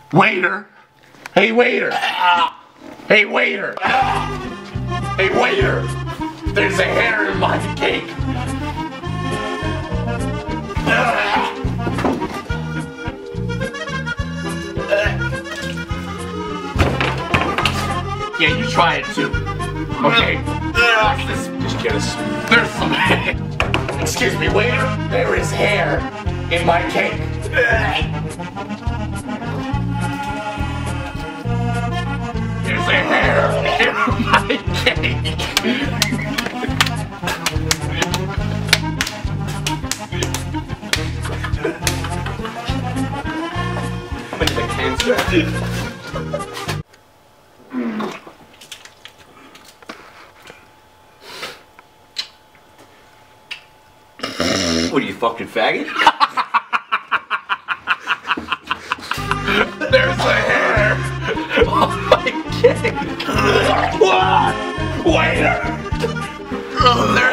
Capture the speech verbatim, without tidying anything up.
Waiter! Hey waiter! Hey waiter! Hey waiter! There's a hair in my cake! Yeah, you try it too. Okay. Watch this. Just get us. There's some hair. Excuse me, waiter. There is hair in my cake. There's a hair in my cake. How many the cancer? What are you, fucking faggot? There's a hair on my cake. What? Waiter! There's